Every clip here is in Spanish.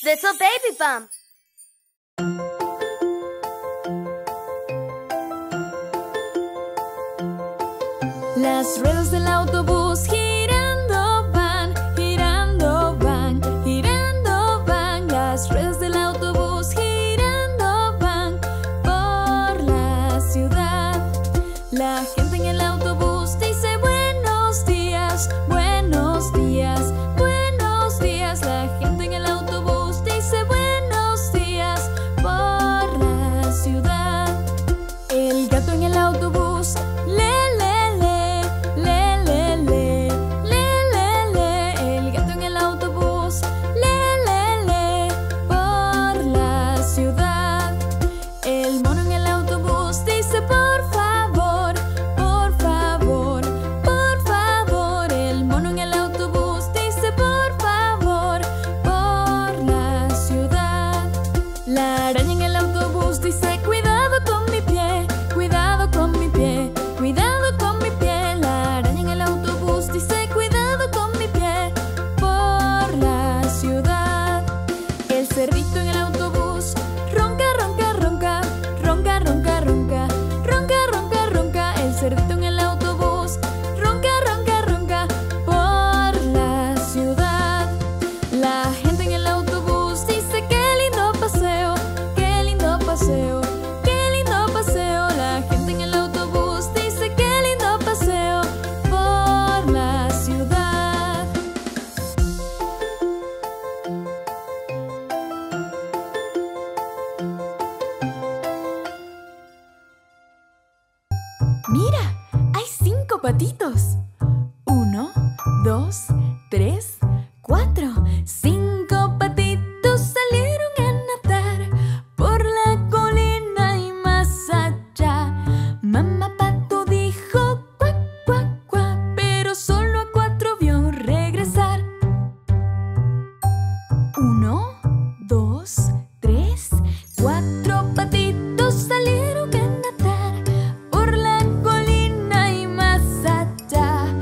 Little Baby Bump. Las ruedas del autobús girando van, girando van, girando van. Las ruedas del autobús girando van por la ciudad. La gente en el autobús dice buenos días, buenos días, buenos días. La gente en el autobús dice buenos días por la ciudad. El gato en el autobús le patitos. 1, 2, 3, 4. 5 patitos salieron a nadar por la colina y más allá. Mamá pato dijo cuac, cuac, cuac, pero solo a 4 vio regresar. 1, 2, 3, 4 patitos salieron a nadar por la colina y más allá.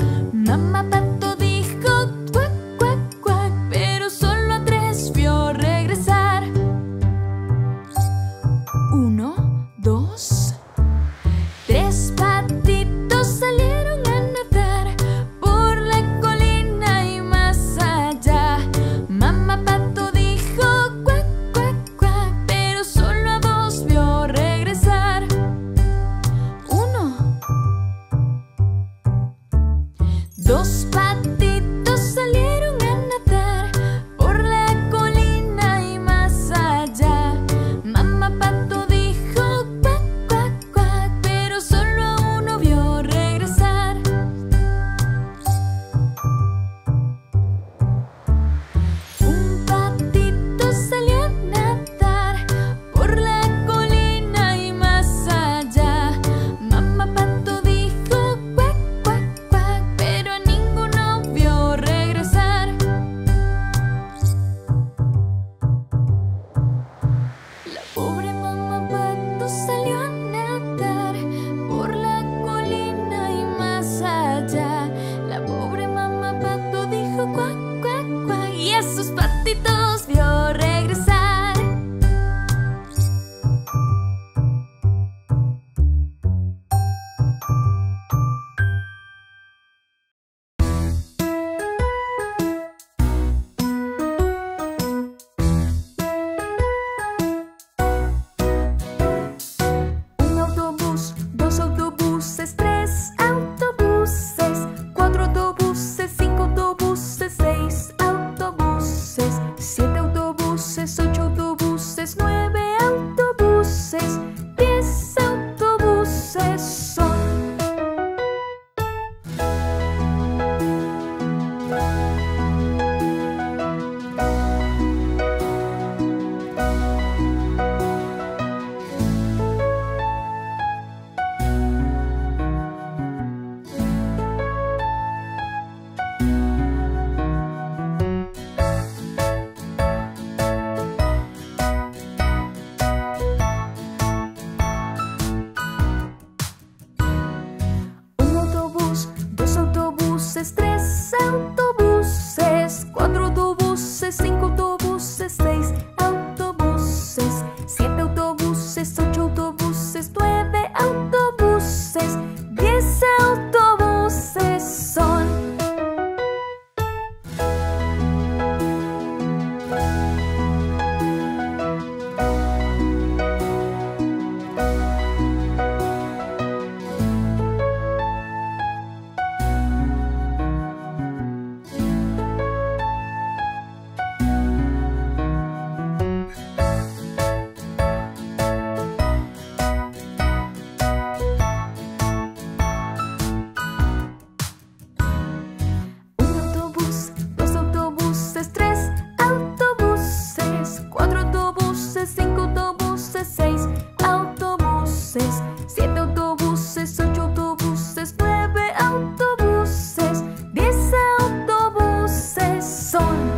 son.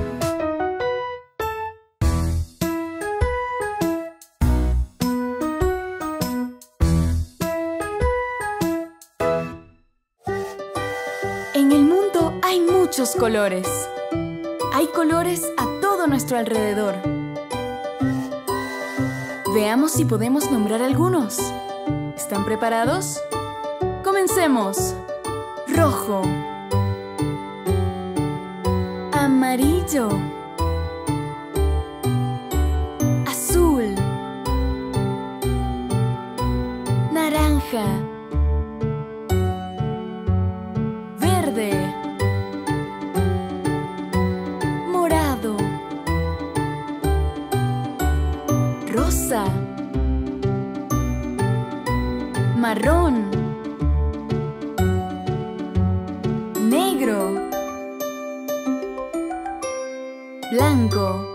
En el mundo hay muchos colores. Hay colores a todo nuestro alrededor. Veamos si podemos nombrar algunos. ¿Están preparados? ¡Comencemos! Rojo, amarillo, azul, naranja, verde, morado, rosa, marrón, negro, blanco.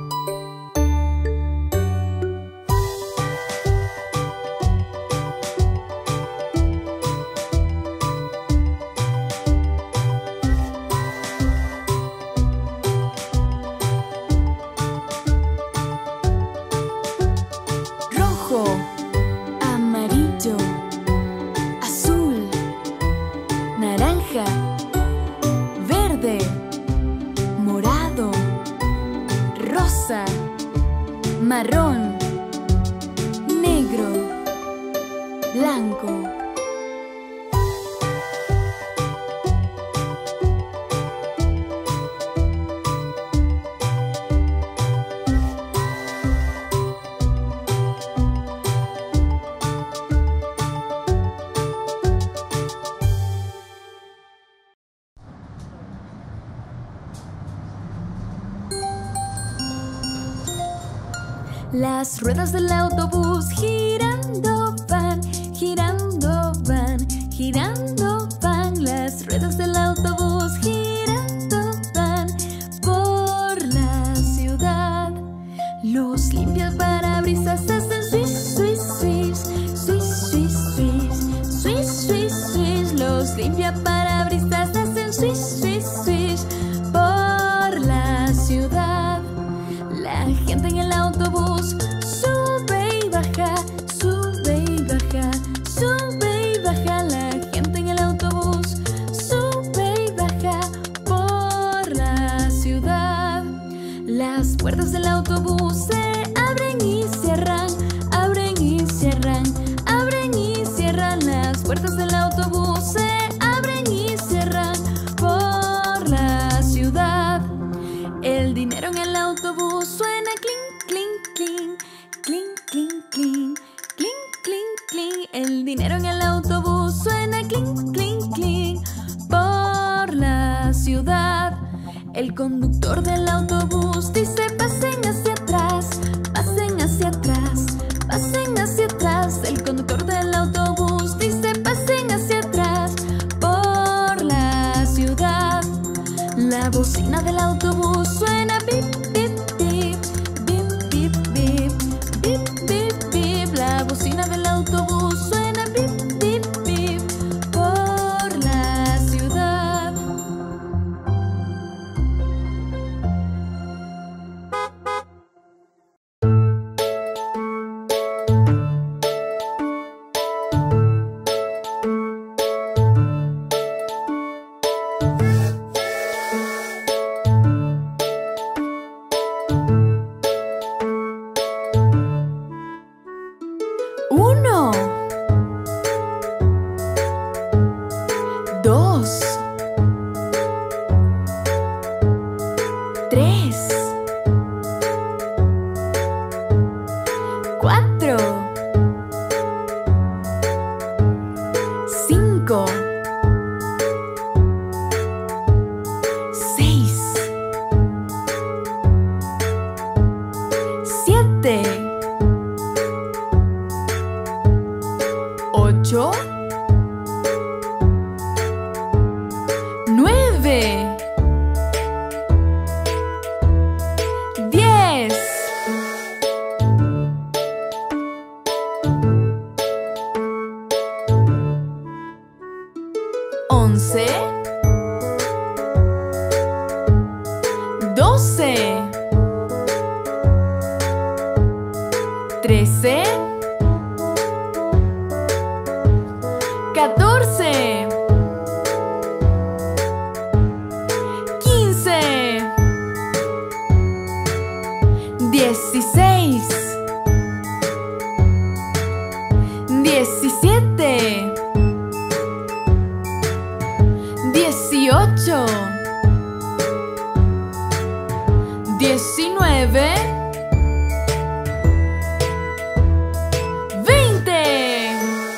Rojo, amarillo, azul, naranja, verde, morado, rosa, marrón, negro, blanco. Las ruedas del autobús girando van, girando van, girando van. Las ruedas del autobús girando van por la ciudad. Los limpiaparabrisas hacen swish, swish, swish, swish, swish, swish, swish, swish, swish. Los limpiaparabrisas hacen swish, swish, swish por la ciudad. La gente en el autobús sube y baja, sube y baja, sube y baja. La gente en el autobús sube y baja por la ciudad. Las puertas del autobús se abren y cierran, abren y cierran, abren y cierran. Las puertas del autobús se abren y cierran por la ciudad. El dinero en el autobús suena clink, clink, clink, clink, clink, clink, clink, clink, clink. El dinero en el autobús suena clink, clink, clink por la ciudad. El conductor del autobús dice: pasen hacia atrás, pasen hacia atrás, pasen hacia atrás. El conductor del autobús dice: pasen hacia atrás por la ciudad. La bocina del autobús suena bip, bip, bip, bip, bip, bip, bip, bip, bip. La bocina del autobús suena bip, bip, bip por la ciudad. 12, 13, 14, 15, 16, 17, 18, 19, 20.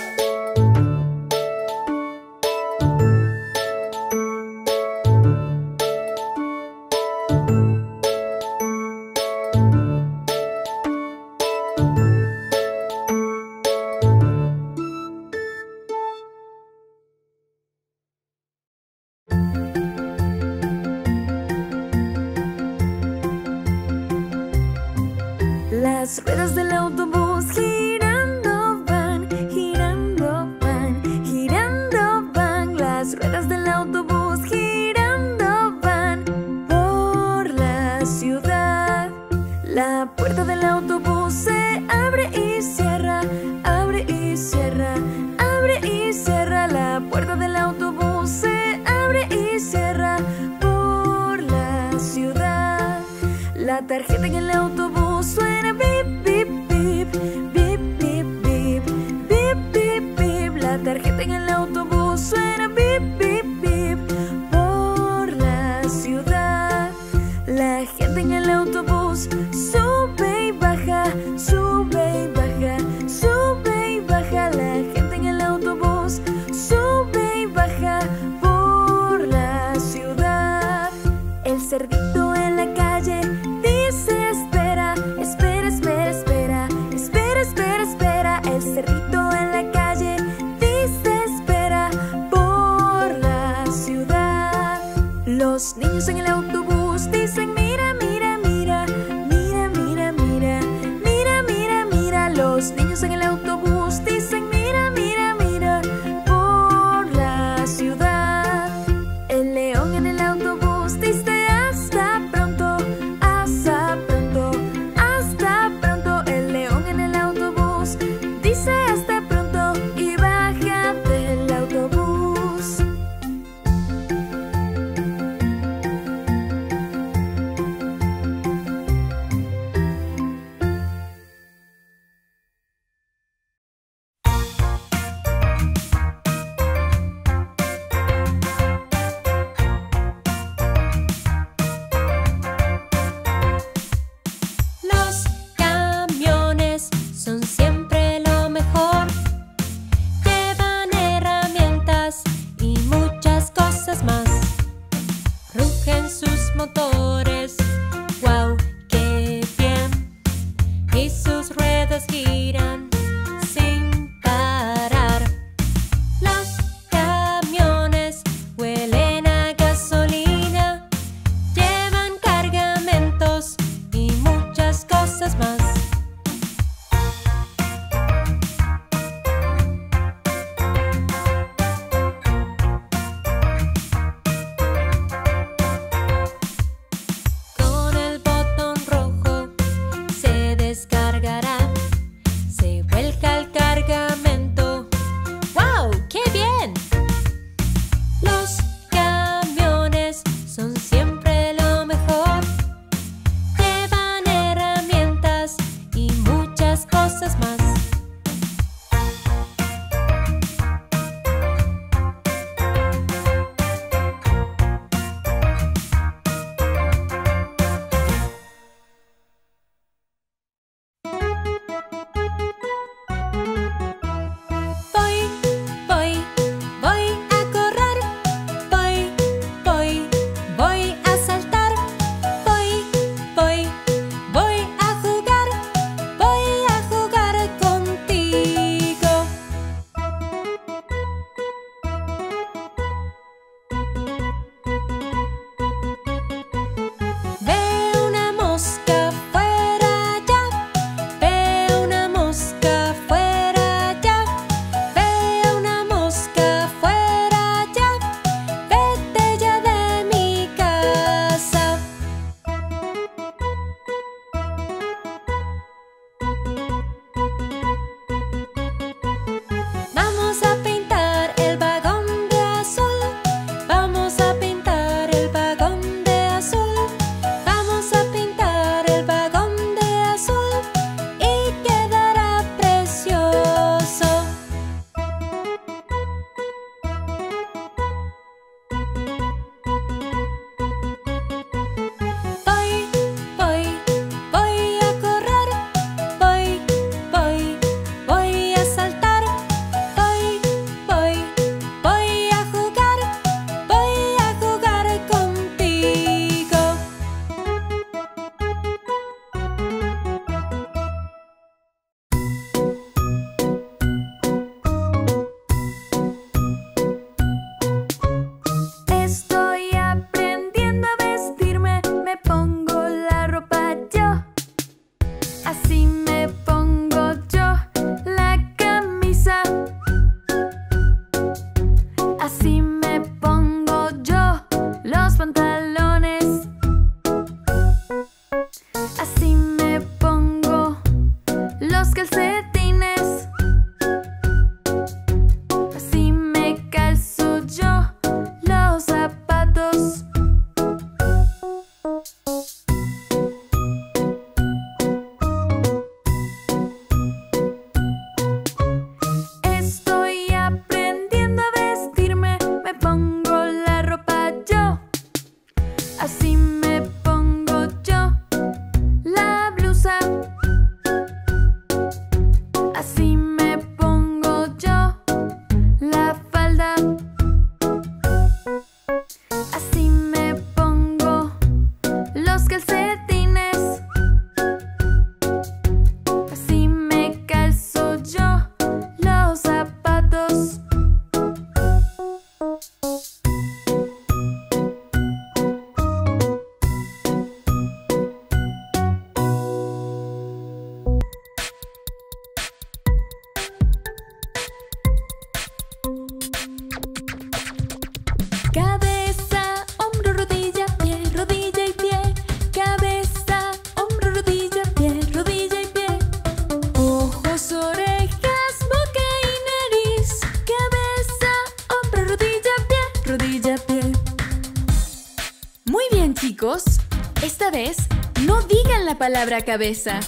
Las ruedas del autobús girando van, girando van, girando van. Las ruedas del autobús girando van por la ciudad. La puerta del autobús se abre y cierra, abre y cierra, abre y cierra. La puerta del autobús se abre y cierra por la ciudad. La tarjeta en el autobús suena bip, bip, bip, bip, bip, bip, bip, bip, bip. La tarjeta en el autobús suena bip, bip, bip por la ciudad. La gente en el autobús sube y baja, sube y baja, sube y baja. La gente en el autobús sube y baja por la ciudad. El cerdito en la calle dice espera, espera, espera, espera, espera, espera, espera. El cerdito en la calle dice espera por la ciudad. Los niños en el autobús dicen mira, mira, mira, mira, mira, mira, mira, mira, mira. Los niños en el autobús dicen mira, mira, mira por la ciudad. El león en el autobús dice hasta pronto, hasta pronto, hasta pronto. El león en el autobús dice hasta pronto y baja del autobús. Los camiones son siempre lo mejor. Llevan herramientas y muchas cosas más. Rugen sus motores, wow, qué bien. Y sus ruedas giran sin parar. Los camiones huelen a gasolina. Llevan cargamentos y muchas cosas más. calcetines. Así me calzo yo los zapatos. Cabeza, hombro, rodilla, pie, rodilla y pie. Cabeza, hombro, rodilla, pie, rodilla y pie. Ojos, orejas, boca y nariz. Cabeza, hombro, rodilla, pie, rodilla, pie. Muy bien, chicos. Esta vez no digan la palabra cabeza.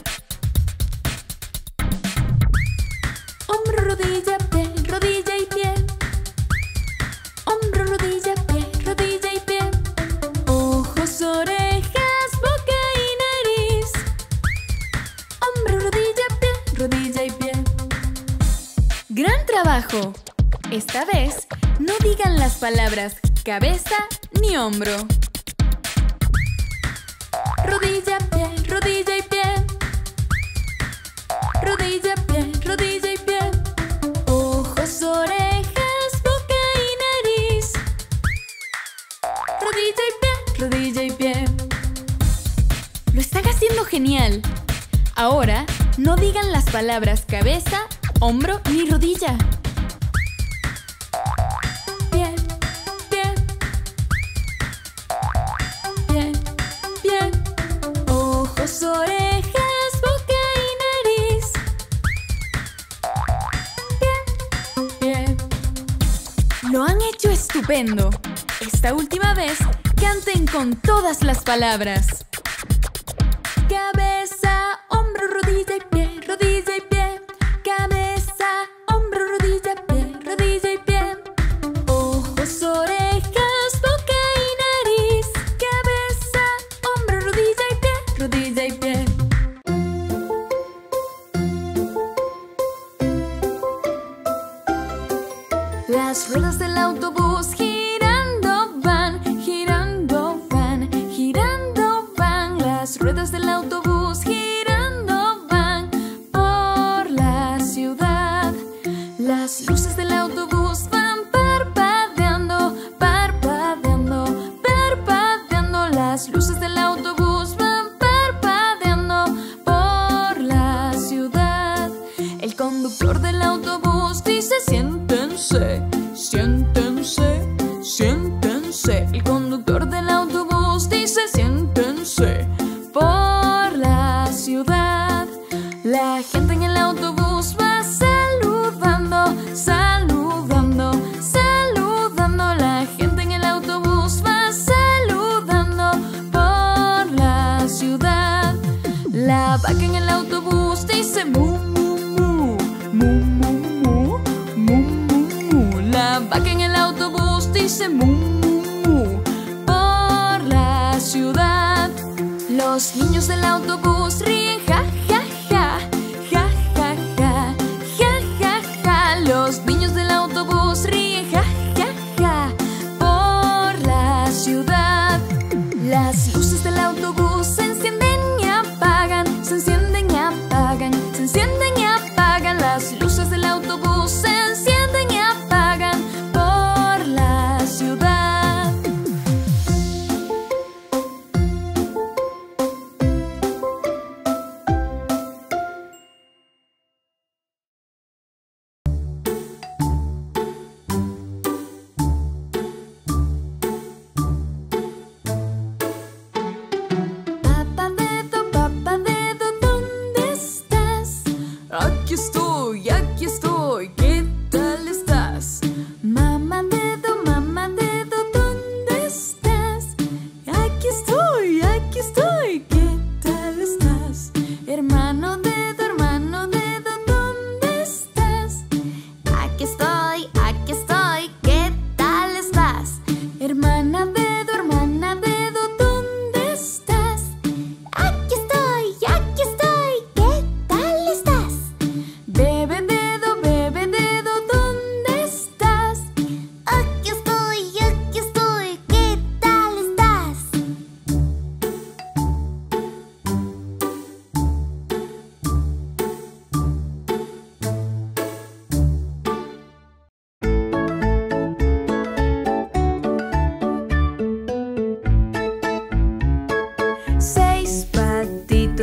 Hombro, rodilla, pie, rodilla y pie. Hombro, rodilla, pie, rodilla y pie. Ojos, orejas, boca y nariz. Hombro, rodilla, pie, rodilla y pie. ¡Gran trabajo! Esta vez no digan las palabras cabeza ni hombro. Rodilla, pie, rodilla y pie. Rodilla, pie, rodilla y pie. Ojos, orejas, boca y nariz. Rodilla y pie, rodilla y pie. Lo están haciendo genial. Ahora no digan las palabras cabeza, hombro ni rodilla. Pie, pie. Pie, pie. Ojos, orejas, boca y nariz. Pie, pie. Lo han hecho estupendo. Esta última vez canten con todas las palabras. Cabeza, hombro, rodilla y pie, rodilla y pie. Cabeza, hombro, rodilla, pie, rodilla y pie. Ojos, orejas, boca y nariz. Cabeza, hombro, rodilla y pie, rodilla y pie. Las ruedas del autobús girando van, girando van, girando van. Las ruedas del autobús girando van por la ciudad. Las luces del autobús van parpadeando, parpadeando, parpadeando. Las luces del autobús van parpadeando por la ciudad. El conductor del autobús dice: siéntense, siéntense, siéntense. El conductor del autobús dice: siéntense por la ciudad. La gente en el autobús va saludando, saludando, saludando. La gente en el autobús va saludando por la ciudad. La vaca en el autobús dice: mu, mu, mu, mu, mu, mu, mu, mu. La vaca en el autobús dice: mu, mu, por la ciudad. Los niños del autobús ríen, ja, ja, ja, ja, ja, ja, ja, ja, ja. Los niños del autobús ríen, ja, ja, ja, por la ciudad. Las luces del autobús se encienden y apagan, se encienden y apagan, se encienden y apagan. Las luces del autobús se encienden y apagan por la ciudad.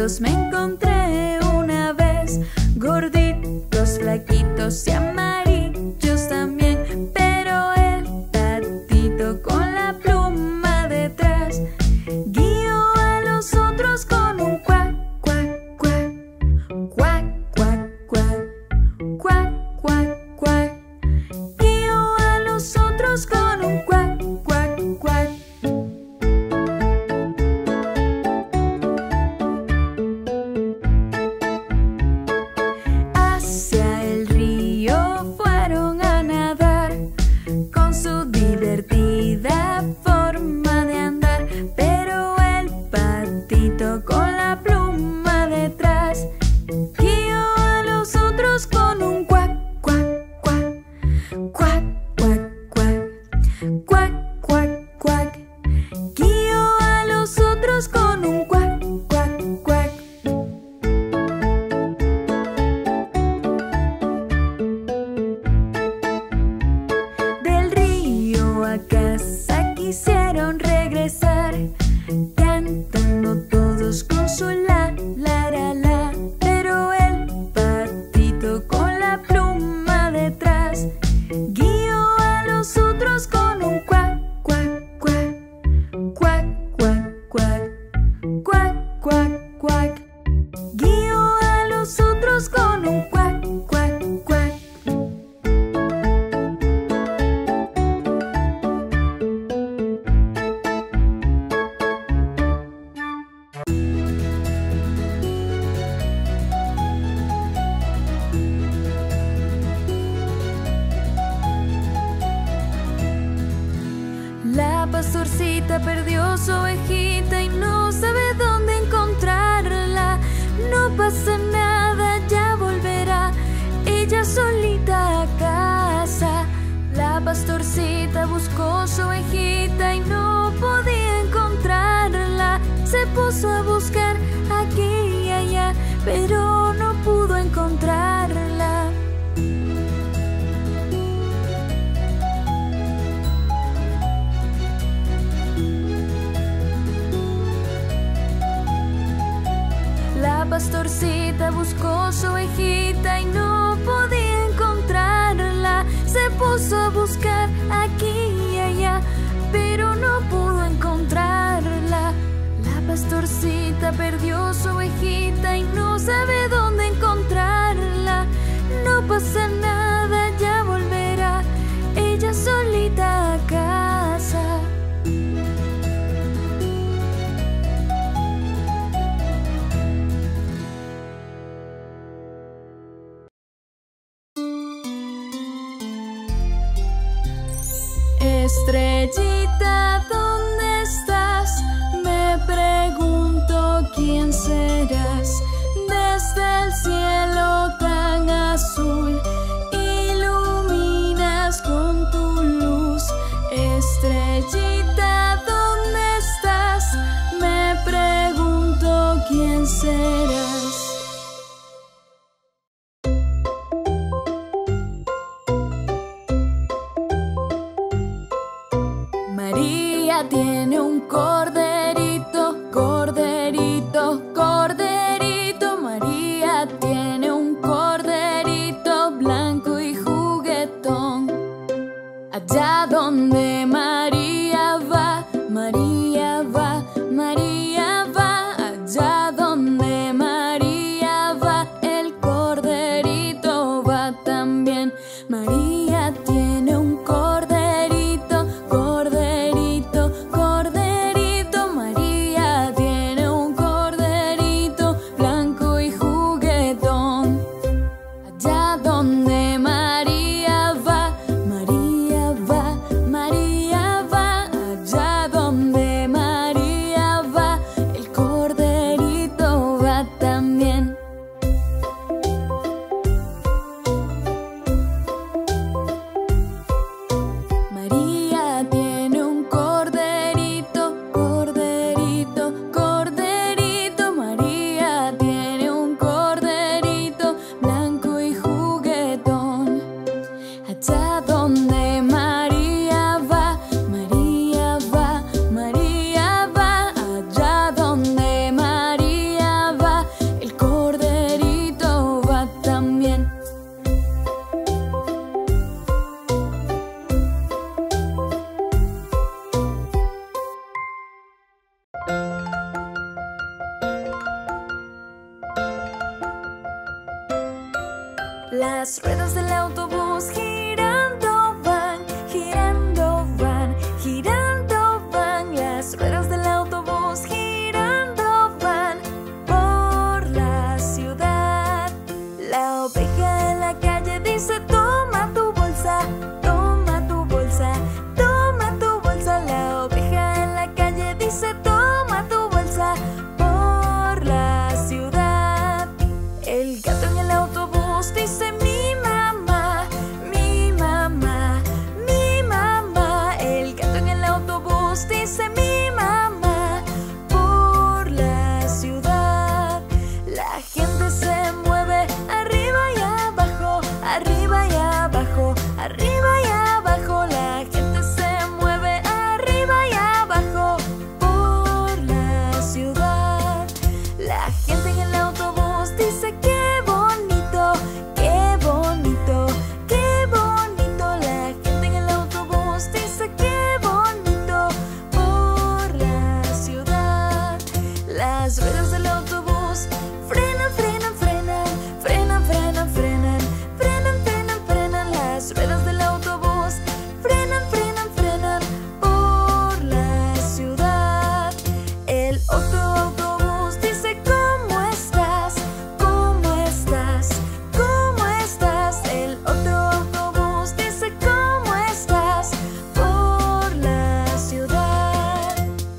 gorditos me encontré una vez, gorditos, flaquitos y amarillos también. Pero el patito con la pluma detrás guió a los otros con un cuac, cuac, cuac, cuac, cuac, cuac, cuac, cuac, cuac. Guió a los otros con un cuac, cuac, cuac. Hacia el río fueron a nadar con su divertida forma de andar. Pero el patito con la pluma detrás guió a los otros con un cuac, cuac, cuac, cuac, cuac, cuac, cuac, cuac, cuac. Guió a los otros con un cuac, cuac, cuac. Del río a casa quisieron regresar, cantando todos con su la, la, la, la. Pero el patito con la pluma detrás guió a los otros con un cuac, cuac, cuac, cuac, cuac, cuac, cuac, cuac, cuac. Guió a los otros con un cuac, cuac, cuac. La pastorcita perdió su ovejita y no sabe dónde encontrarla. No pasa nada, ya volverá ella solita a casa. La pastorcita buscó su ovejita y no podía encontrarla. Se puso a buscar aquí y allá, pero no pudo encontrarla. La pastorcita buscó su ovejita y no podía encontrarla. Se puso a buscar aquí y allá, pero no pudo encontrarla. La pastorcita perdió su ovejita y no sabe dónde encontrarla. No pasa nada, ya volverá ella solita a casa. Estrellita, ¿dónde estás? Me pregunto quién serás. Desde el cielo tan azul iluminas con tu luz. Estrellita, ¿dónde estás? Me pregunto quién serás. María tiene un corderito, corderito, corderito. María tiene un corderito blanco y juguetón. Allá donde María va, María va, María va. Allá donde María va, el corderito va también. María tiene un corderito, corderito, corderito. Las ruedas del autobús girando van, girando van, girando van. Las ruedas del autobús girando van por la ciudad. La oveja en la calle dice: toma tu bolsa, toma tu bolsa, toma tu bolsa. La oveja en la calle dice: toma tu bolsa por la ciudad. El gato en el autobús dice: mi mamá, mi mamá, mi mamá. El gato en el autobús dice: mi mamá por la ciudad. La gente se mueve arriba y abajo, arriba y abajo, arriba y abajo. La gente se mueve arriba y abajo por la ciudad. La gente en el autobús dice: qué bonito, qué bonito, qué bonito. La gente en el autobús dice: qué bonito por la ciudad. Las ruedas del autobús frenan, frenan, frenan, frenan, frenan, frenan, frenan, frenan, frenan. Las ruedas del autobús frenan, frenan, frenan por la ciudad. El otro autobús dice: ¿cómo estás? ¿Cómo estás? ¿Cómo estás? El otro autobús dice: ¿cómo estás? Por la ciudad.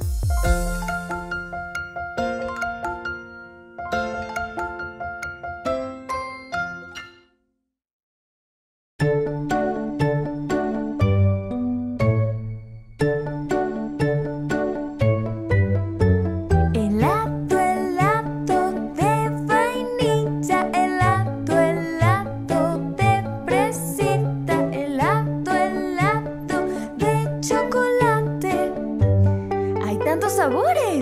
Helado de vainilla, helado de fresita, helado de chocolate. ¡Hay tantos sabores!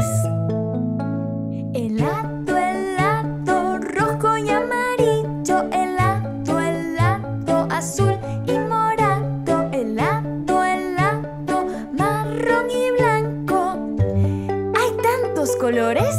Helado rojo y amarillo, helado azul y morado, helado marrón y blanco. ¡Hay tantos colores!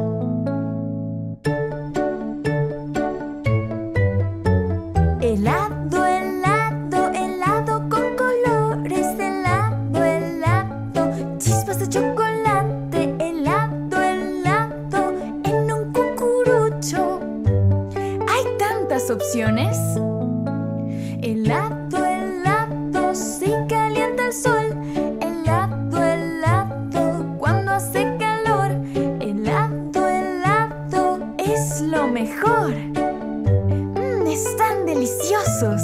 Helado con colores, helado, chispas de chocolate, helado en un cucurucho. ¡Hay tantas opciones! Helado, si calienta el sol, helado, cuando hace calor, helado es lo mejor. ¡Están deliciosos!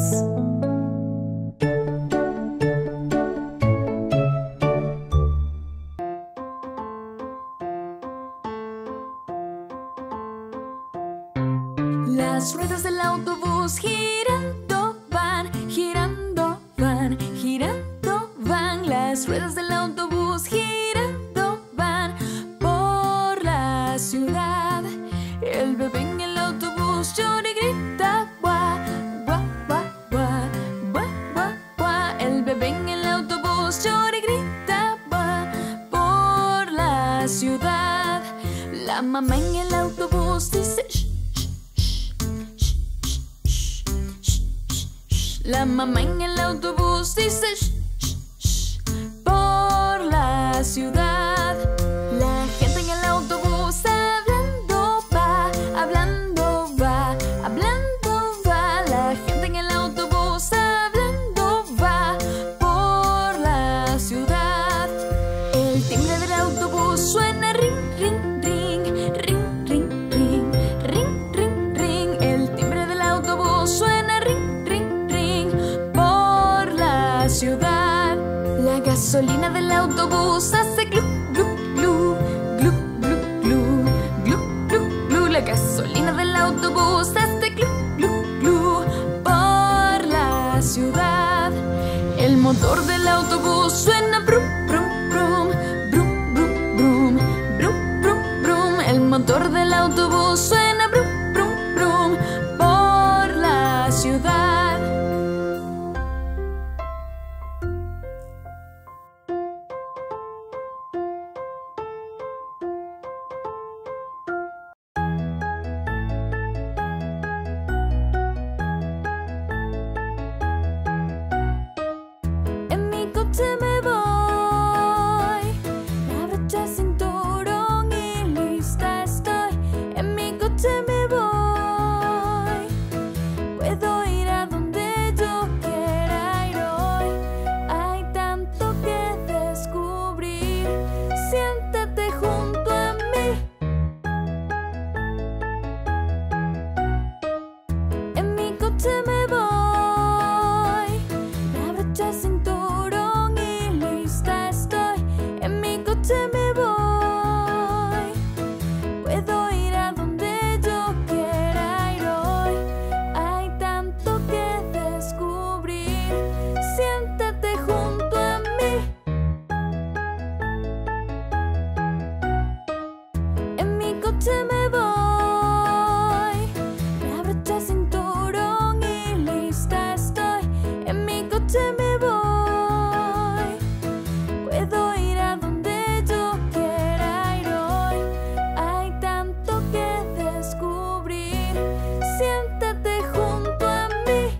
Las ruedas del autobús girando van, girando van, girando van. Las ruedas del autobús girando van por la ciudad. El bebé en el autobús llora y grita: guá, guá, guá, guá, guá, guá, guá. El bebé en el autobús llora y grita: guá, por la ciudad. La mamá en el autobús dice: shh, shh, shh, shh, shh, shh, shh. La mamá en el autobús dice: shh, shh, shh, por la ciudad. La gente en el autobús hablando va, hablando va, hablando va. La gente en el autobús hablando va por la ciudad. El timbre del autobús suena ring, ring, ring, ring, ring, ring, ring, ring, ring. El timbre del autobús suena ring, ring, ring por la ciudad. La gasolina del autobús hace glu, glu, glu, glu, glu, glu, glu, glu, glu. La gasolina del autobús hace glu, glu, glu por la ciudad. El motor del autobús suena brum, brum, brum, brum, brum, brum, brum, brum, brum. El motor del autobús suena brum, brum, brum por la ciudad. coche me voy. Me abrocho el cinturón y lista estoy. En mi coche me voy. Puedo ir a donde yo quiera ir hoy. Hay tanto que descubrir. Siéntate junto a mí. En mi coche me voy. Me abrocho el cinturón y lista estoy. En mi coche me voy. Puedo ir a donde yo quiera ir hoy. Hay tanto que descubrir. Siéntate junto a mí. En mi coche me voy. Me abrocho el cinturón y lista estoy. En mi coche me voy. Puedo ir a donde yo quiera ir hoy. Hay tanto que descubrir. Siéntate junto a mí.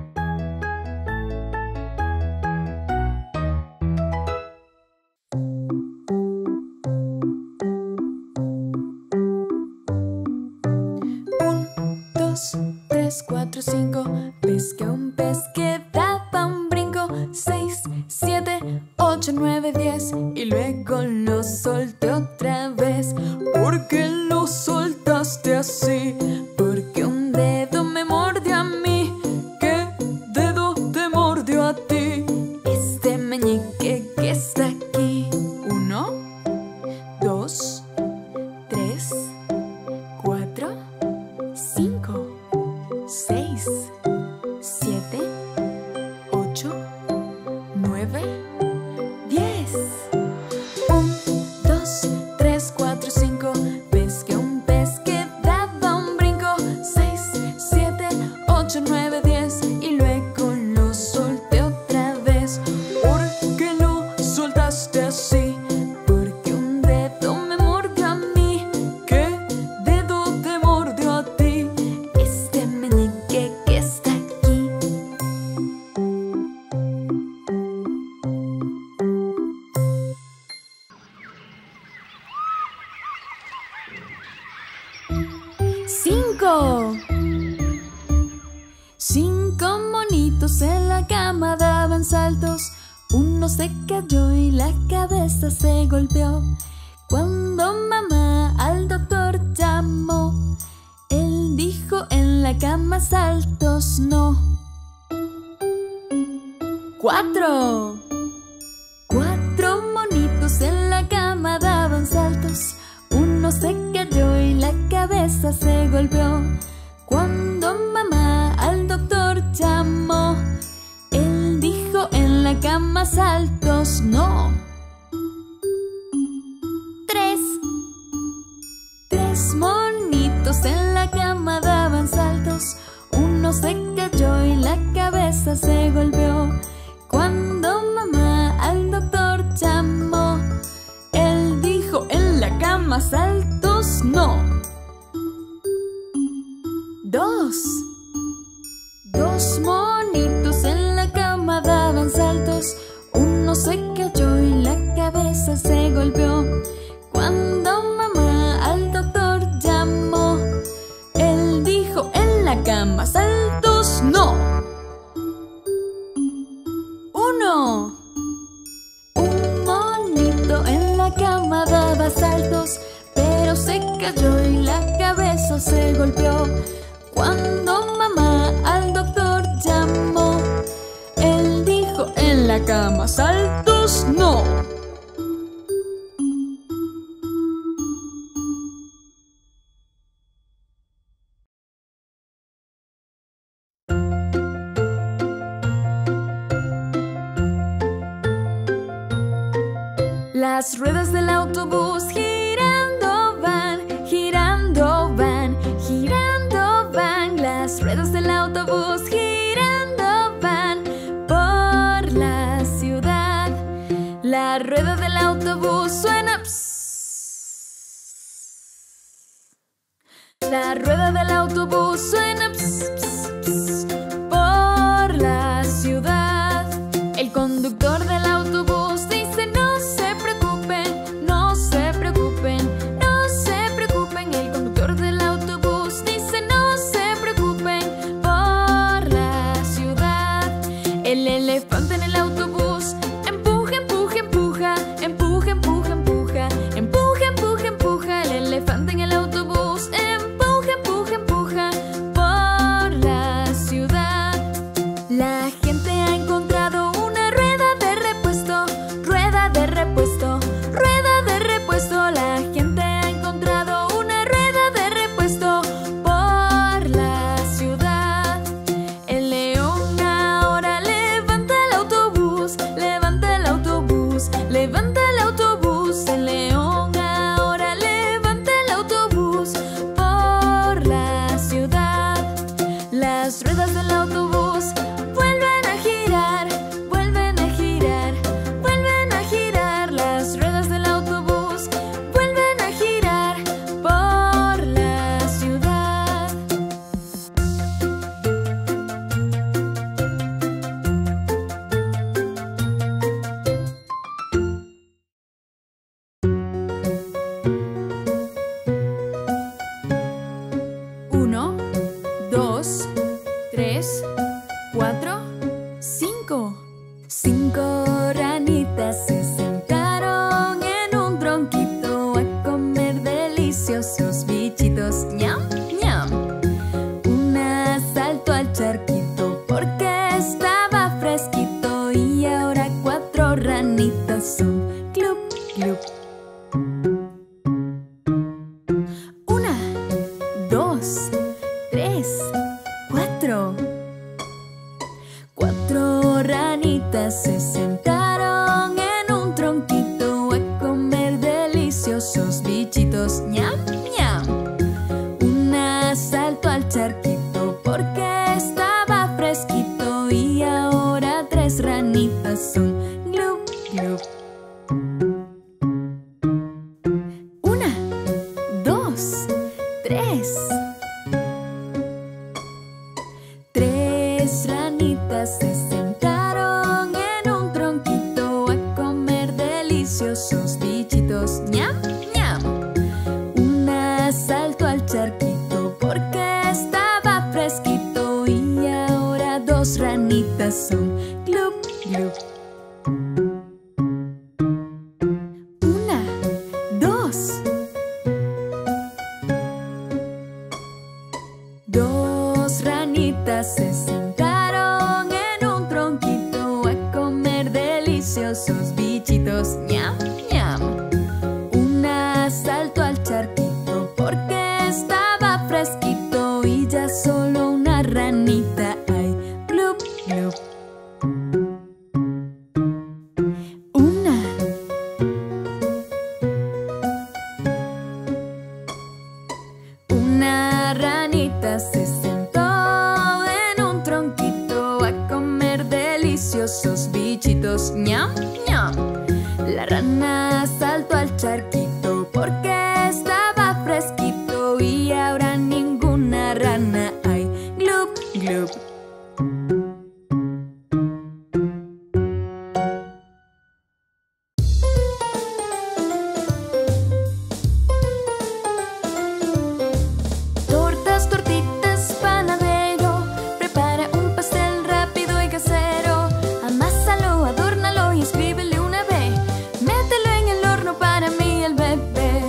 Un, dos, tres, cuatro, cinco. Pesqué un pez que daba un brinco. 6, 7, 8, 9, 10. Y luego lo solté otra vez. ¿Por qué lo soltaste así? Porque un dedo me mordió a mí. ¿Qué dedo te mordió a ti? Este meñique que está aquí. 1, 2, 3, 4, 5, 6, 7, 8, 9, 10. 1, 2, 3, 4, 5. Pesqué un pez que daba un brinco. 6, 7, 8, 9, 10. Y luego lo solté otra vez. ¿Por qué lo soltaste así? Porque un dedo me mordió a mí. ¿Qué dedo te mordió a ti? Este meñique que está aquí. ¡Cinco! 5 monitos en la cama daban saltos. Uno se cayó y la cabeza se golpeó. Cuando mamá al doctor llamó, él dijo en la cama saltos no. 4 monitos en la cama daban saltos. Uno se cayó y la cabeza se golpeó. Cuando mamá al doctor llamó, él dijo en la cama saltos no. 3 monitos en la cama daban saltos. Uno se cayó y la cabeza se golpeó. Cuando mamá al doctor llamó, él dijo en la cama saltos no. 2 monitos en la cama daban saltos. Uno se cayó y la cabeza se golpeó. Cuando mamá al doctor llamó, él dijo en la cama saltos no. 1 Un monito en la cama daba saltos, pero se cayó y la cabeza se golpeó. Cuando mamá al doctor llamó, él dijo en la cama saltos no. Las ruedas del autobús girando van, girando van, girando van. Las ruedas del autobús girando van por la ciudad. La rueda del autobús suena pss. La rueda del autobús suena pss, pss, pss, por la ciudad. El conductor del autobús deliciosos bichitos. ¡Ñam, ñam! Una saltó al charquito porque estaba fresquito y ahora 4 ranitas son. ¡Clup, clup! 1, 2, 3, 4. 4 ranitas se sentaron en un tronquito a comer deliciosos bichitos. ¡Ñam, ñam! Una saltó al charquito porque estaba fresquito y ahora 3 ranitas son. ¡Glup, glup! 1, 2, 3. 3 ranitas se sentaron en un tronquito a comer deliciosos bichitos. ¡Ñam, ñam! Una saltó al charquito porque estaba fresquito y ahora 2 ranitas son. ¡Glup, glup! 1, 2. 2 ranitas se sentaron en un tronquito a comer deliciosos bichitos. ¡Ñam, ñam! Una saltó al charquito porque estaba fresquito y ya solo una ranita hay. ¡Glup, glup! 1. Una ranita se sentó en un tronquito a comer deliciosos bichitos. ¡Ñam, ñam! La rana saltó al charquito porque estaba fresquito y ahora ninguna rana hay. ¡Glup, glup! 'Tortas, tortitas, panadero, prepara un pastel rápido y casero. Amásalo, adórnalo y escríbele una B. Mételo en el horno para mí el bebé.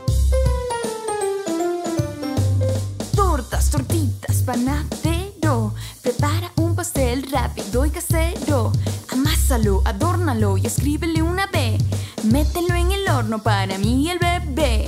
Tortas, tortitas, panadero, prepara un pastel rápido y casero. Amásalo, adórnalo y escríbele una B. Mételo en el horno para mí el bebé.